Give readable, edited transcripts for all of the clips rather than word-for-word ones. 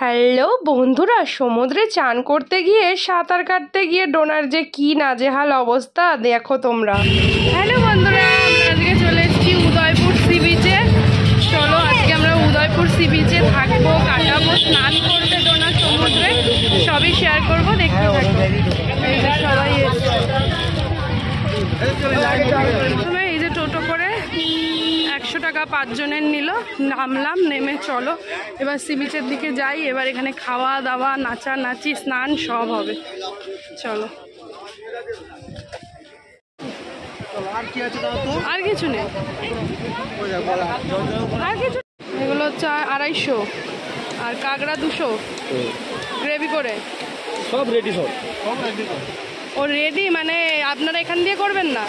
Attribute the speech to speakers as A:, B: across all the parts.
A: Hello বন্ধুরা, সমুদ্রে চান করতে গিয়ে সাঁতার কাটতে গিয়ে ডোনার যে কি নাজেহাল অবস্থা দেখো তোমরা। হ্যালো বন্ধুরা, আমরা আজকে চলে এসেছি উদয়পুর সি বিচে। চলো আজকে আমরা উদয়পুর সি বিচে থাকবো, কাটাবো, স্নান করতে ডোনার সমুদ্রে, সবই শেয়ার করবো, দেখতে থাকবো। সবাই এই যে টোটো করে 100 টাকা 5 জনের নিল, নামলাম, নেমে চলো এবার সি বিচের দিকে যাই। এবার এখানে খাওয়া দাওয়া, নাচানাচি, স্নান সব হবে, চলো। আর কিছু নেই, আর কিছু। এগুলো হচ্ছে 250 আর কাঁকড়া 200 গ্রেভি করে,
B: সব রেডি।
A: ও রেডি, মানে আপনারা এখান দিয়ে করবেন না?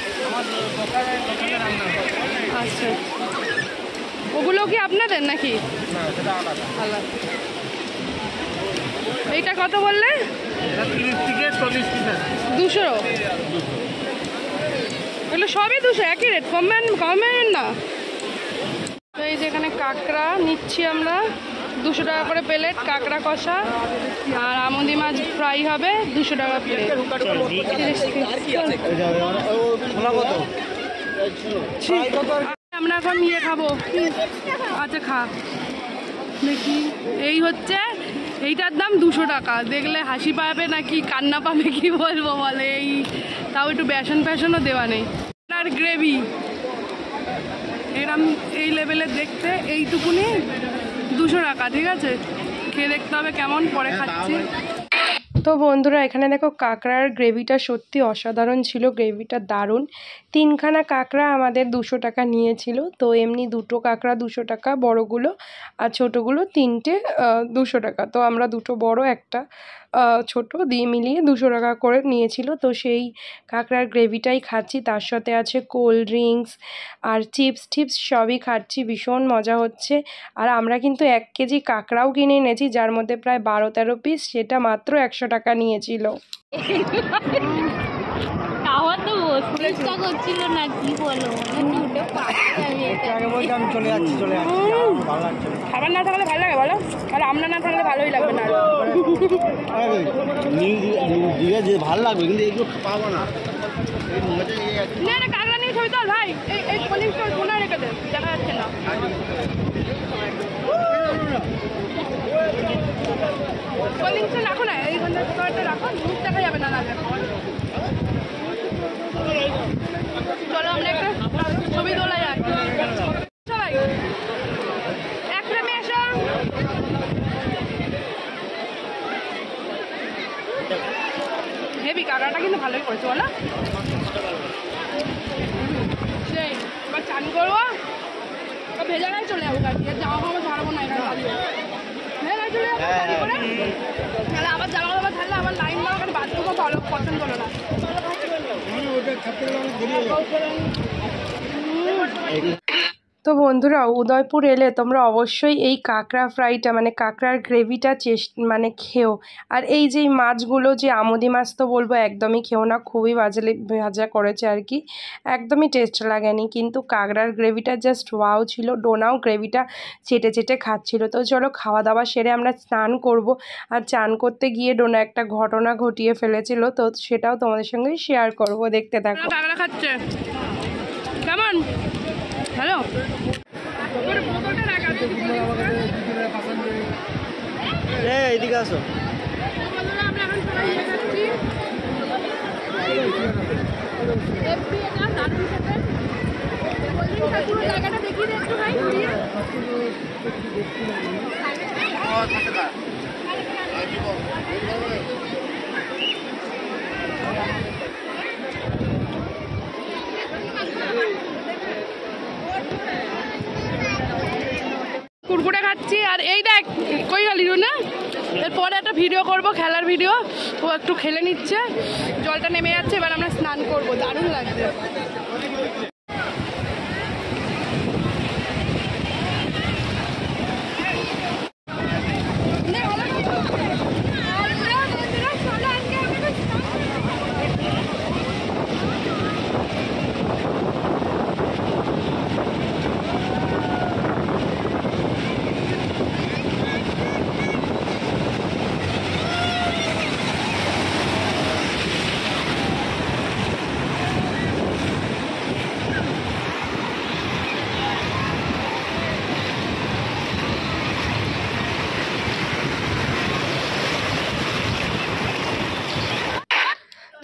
A: আচ্ছা, ওগুলো কি আপনাদের নাকি? আলাদা। এইটা কত বললে? 200। এগুলো সবই 200, একই রেট, কমবেন না? তো এই যেখানে কাঁকড়া নিচ্ছি আমরা, 200 টাকা করে প্লেট কাঁকড়া কষা, আর আমুদি মাছ ফ্রাই হবে 200 টাকা প্লেট। আমরা এখন ইয়ে খাবো। আচ্ছা খা দেখি। এই হচ্ছে, এইটার দাম 200 টাকা। দেখলে হাসি পাবে নাকি কান্না পাবে কি বলবো বলে, এই তাও একটু বেসনও দেওয়া নেই। আর গ্রেভি এরম এই লেভেলের দেখতে, এইটুকুনি 200 টাকা। ঠিক আছে, খেয়ে দেখতে হবে কেমন, পরে খাচ্ছি। তো বন্ধুরা এখানে দেখো, কাঁকড়ার গ্রেভিটা সত্যি অসাধারণ ছিল, গ্রেভিটা দারুণ। 3খানা কাঁকড়া আমাদের 200 টাকা নিয়েছিল। তো এমনি 2টো কাঁকড়া 200 টাকা, বড়গুলো, আর ছোটোগুলো 3টে 200 টাকা। তো আমরা 2টো বড়, একটা ছোট দিয়ে মিলিয়ে 200 টাকা করে নিয়েছিল। তো সেই কাঁকড়ার গ্রেভিটাই খাচ্ছি, তার সাথে আছে কোল্ড ড্রিঙ্কস আর চিপস সবই খাচ্ছি, ভীষণ মজা হচ্ছে। আর আমরা কিন্তু 1 কেজি কাঁকড়াও কিনে এনেছি, যার মধ্যে প্রায় 12-13 পিস, সেটা মাত্র 100 টাকা নিয়েছিল। খাবার না থাকলে ভালো লাগে বলো, আর আমরা না থাকলে ভালোই লাগবে না।
B: ভালো লাগবে কিন্তু এগুলো পাবো না।
A: কাঁকড়া নিয়ে ছবি তোল ভাই, এই কলিংটা কোনা রেখে দে, দেখা যাচ্ছে না। কলিংটা রাখো না, এই ঘন্টা রাখো, মুখ দেখা যাবে না। চলো আমরা একটা ছবি তোলা যাক সবাই, এক ফ্রেমে এসো। হেভি কাঁকড়াটা কিন্তু ভালোই করেছো বলো। সেই এবার চান করবো, ভেজা গায়ে চলে যাবো, গাড়ি জামা কাপড় ছাড়বো না, এখানে ভেজা চলে যাবো তাহলে আবার জামা কাপড় ছাড়লে আবার লাইন দেওয়া, ওখানে বাথরুমও ভালো পছন্দ হলো না। তো বন্ধুরা উদয়পুর এলে তোমরা অবশ্যই এই কাঁকড়া ফ্রাইটা, মানে কাঁকড়ার গ্রেভিটা মানে খেও। আর এই যে মাছগুলো, যে আমুদি মাছ তো বলবো একদমই খেও না, খুবই ভাজা করেছে আর কি, একদমই টেস্ট লাগেনি। কিন্তু কাঁকড়ার গ্রেভিটা জাস্ট ওয়াও ছিল। ডোনাও গ্রেভিটা চেটে খাচ্ছিল। তো চলো খাওয়া দাওয়া সেরে আমরা স্নান করব। আর চান করতে গিয়ে ডোনা একটা ঘটনা ঘটিয়ে ফেলেছিল, তো সেটাও তোমাদের সঙ্গে শেয়ার করব, দেখতে থাকো। কাঁকড়া খাচ্ছে কেমন, হ্যালো।
B: এইদিকে আসো।
A: জায়গাটা দেখিয়ে একটু ভাই ঘুরিয়ে। কুরকুরে খাচ্ছি। আর এই দেখ কই গেলি না, এরপরে একটা ভিডিও করব, খেলার ভিডিও। ও একটু খেলে নিচ্ছে, জলটা নেমে যাচ্ছে, এবার আমরা স্নান করব, দারুণ লাগছে।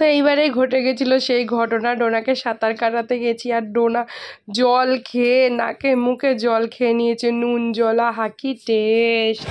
A: তো এইবারে ঘটে গেছিলো সেই ঘটনা। ডোনাকে সাঁতার কাটাতে গেছি আর ডোনা জল খেয়ে নাকে মুখে জল খেয়ে নিয়েছে, নুন জলা হাকি টেস্ট।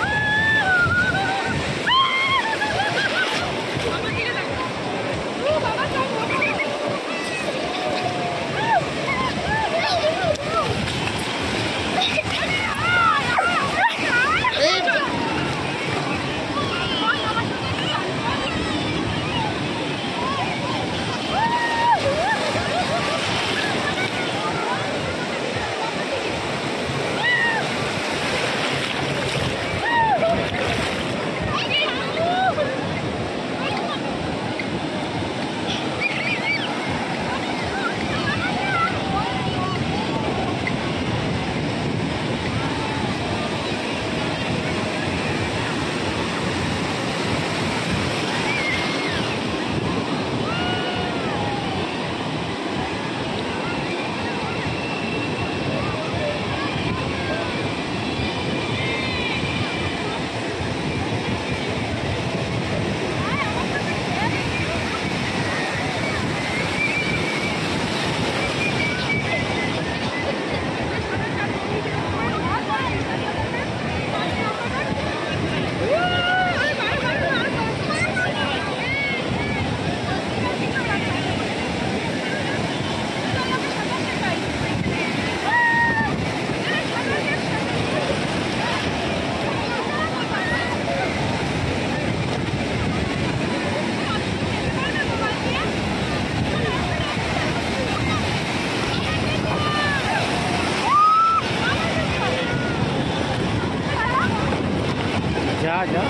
B: जा जा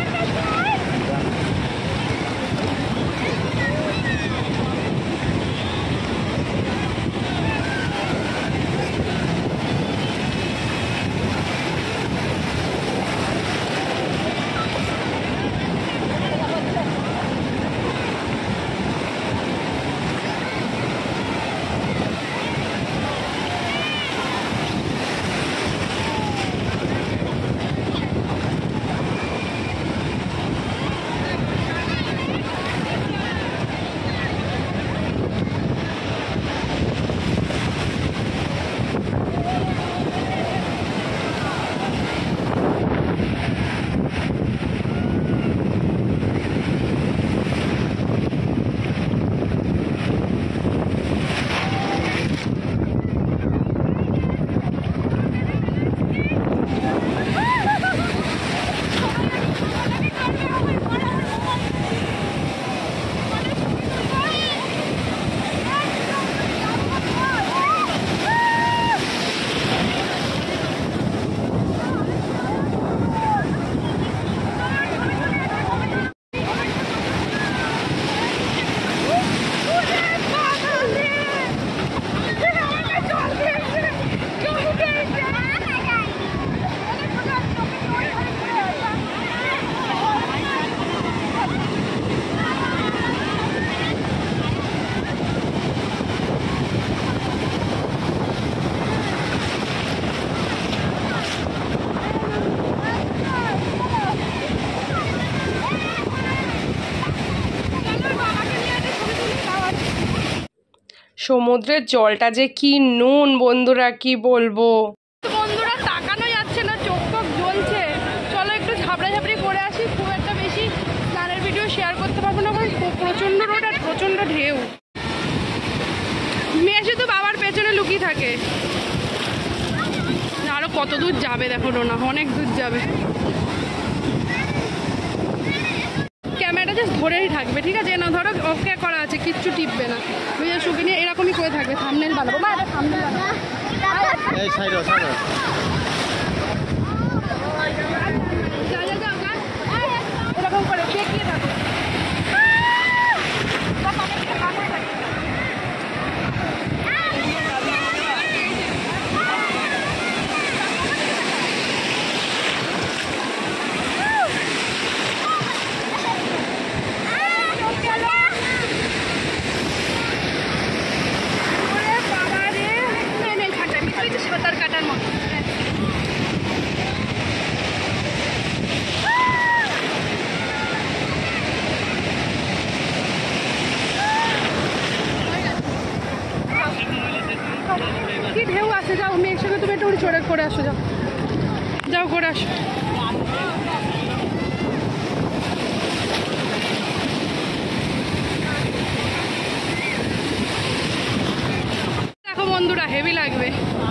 A: সমুদ্রের জলটা যে কি নুন বন্ধুরা, কি বলবো। বন্ধুরা তাকানো যাচ্ছে না, চোখ টোক জ্বলছে। চলো একটু ঝাপড়াঝাপড়ি করে আসি। খুব একটা বেশি স্নানের ভিডিও শেয়ার করতে পারবো না কারণ প্রচণ্ড রোদ আর প্রচণ্ড ঢেউ। মেয়ে শুধু বাবার পেছনে লুকিয়ে থাকে। আরো কত দূর যাবে দেখো না, অনেক দূর যাবে। ক্যামেরাটা জাস্ট ধরেই থাকবে, ঠিক আছে? না ধরো ওকে করা আছে, কিচ্ছু টিপবে না। বুঝে শুকে নিয়ে এরকমই করে থাকবে। থাম্বনেল বানাবো মা, এটা থাম্বনেল বানাবো।
B: এই সাইডো সাইডো
A: এরকম করে দেখিয়ে থাকো। সাঁতার কাটার মতো উড়ি চড়ে করে আসো, যাও যাও করে আসো। দেখো বন্ধুরা হেভি লাগবে।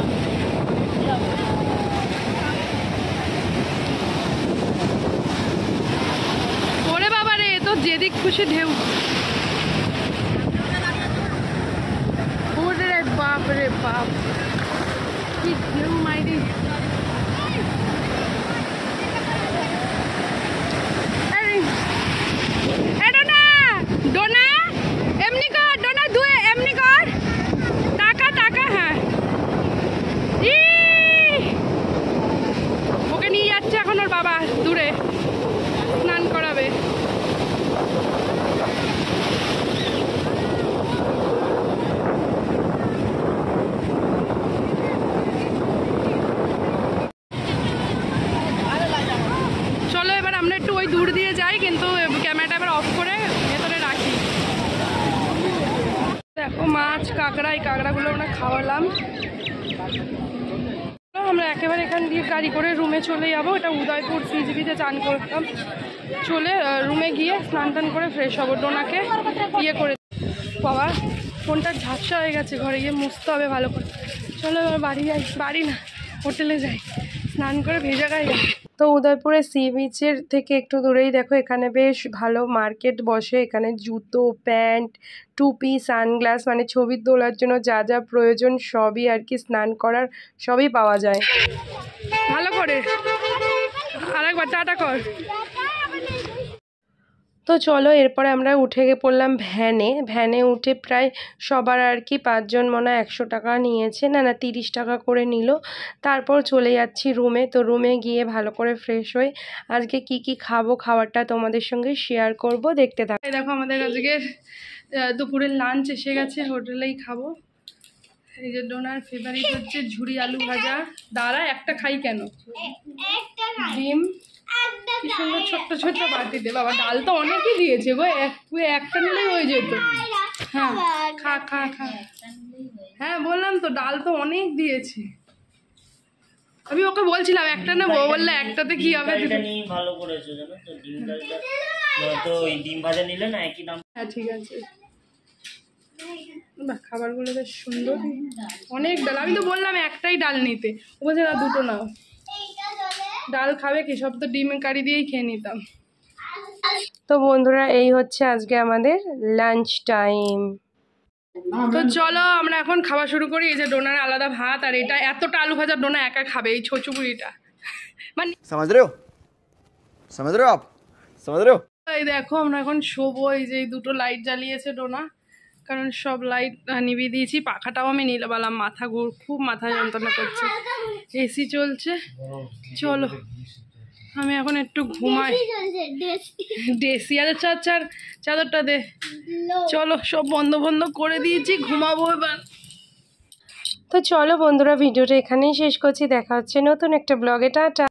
A: ওরে বাবা রে, তো যেদিক খুশি ঢেউ। ওরে বাপ রে বাপ, কি ঢেউ মাইরি। ডোনা এমনি কর, ডোনা দুয়ে এমনি কর, টাকা টাকা। হ্যাঁ ওকে নিয়ে যাচ্ছে এখন ওর বাবা দূরে স্নান করাবে। চলো এবার আমরা একটু ওই দূর দিয়ে যাই, কিন্তু ক্যামেরাটা এবার অফ করে ভেতরে রাখি। দেখো মাছ কাঁকড়া, এই কাঁকড়াগুলো আমরা খাওয়ালাম। আমরা একেবারে এখান দিয়ে গাড়ি করে রুমে চলে যাবো। এটা উদয়পুর সিজিবিতে চান করতাম, চলে রুমে গিয়ে স্নান টান করে ফ্রেশ হবো। ডোনাকে ইয়ে করে বাবা ফোনটা ঝাপসা হয়ে গেছে, ঘরে গিয়ে মুছতে হবে ভালো করে। চলো এবার বাড়ি যাই, বাড়ি না হোটেলে যাই, স্নান করে ভেজা গায়ে যাই। তো উদয়পুরে সি বিচের থেকে একটু দূরেই দেখো এখানে বেশ ভালো মার্কেট বসে। এখানে জুতো, প্যান্ট, টুপি, সানগ্লাস, মানে ছবি তোলার জন্য যা যা প্রয়োজন সবই আর কি, স্নান করার সবই পাওয়া যায়। ভালো করে আরেকবার টাটা কর। তো চলো এরপরে আমরা উঠে পড়লাম ভ্যানে উঠে প্রায় সবার আর কি 5 জন মনে হয় 100 টাকা নিয়েছে, না 30 টাকা করে নিল। তারপর চলে যাচ্ছি রুমে। তো রুমে গিয়ে ভালো করে ফ্রেশ হয়ে আজকে কি কি খাবো, খাবারটা তোমাদের সঙ্গে শেয়ার করব, দেখতে থাকো। দেখো আমাদের আজকে দুপুরের লাঞ্চ এসে গেছে, হোটেলেই খাবো। এই যে ডোনার ফেভারিট হচ্ছে ঝুরি আলু ভাজা, দাঁড়া একটা খাই কেন, ডিম, কি সুন্দর ছোট্ট ছোট্ট বাটিতে। বাবা ডাল তো অনেকই দিয়েছে গো, একটা নিলেই হয়ে যেত। হ্যাঁ খা খা খা, হ্যাঁ বললাম তো ডাল তো অনেক দিয়েছে। আমি ওকে বলছিলাম একটা না, বউ বললে একটাতে কি হবে।
B: ভালো করেছো জানো তো, তো ওই ডিম ভাজা নিলে না একই দাম।
A: হ্যাঁ ঠিক আছে। বাহ খাবারগুলো বেশ সুন্দর, অনেক ডাল। আমি তো বললাম একটাই ডাল নিতে, ও বলছে না দুটো নাও। ডাল খাবে কি, সব তো ডিম কারি দিয়েই খেয়ে নিতাম। তো বন্ধুরা এই হচ্ছে আজকে আমাদের লাঞ্চ টাইম। তো চলো আমরা এখন খাওয়া শুরু করি। এই যে ডোনার আলাদা ভাত, আর এটা এতটা আলু ভাজা ডোনা একা খাবে, এই ছোচুপুরিটা মানে।
B: समझ रहे हो आप समझ रहे हो।
A: এই দেখো আমরা এখন শোবো। এই যে দুটো লাইট জ্বালিয়েছে ডোনা, কারণ সব লাইট নিভিয়ে দিয়েছি। পাখাটাও আমি নিলাম, মাথা খুব মাথা যন্ত্রণা করছে, এসি চলছে। চলো আমি এখন একটু ঘুমাই। দেশি আরে চাদরটা দে। চলো সব বন্ধ করে দিয়েছি, ঘুমাবো এবার। তো চলো বন্ধুরা ভিডিওটা এখানেই শেষ করছি, দেখা হচ্ছে নতুন একটা ব্লগে। টাটা।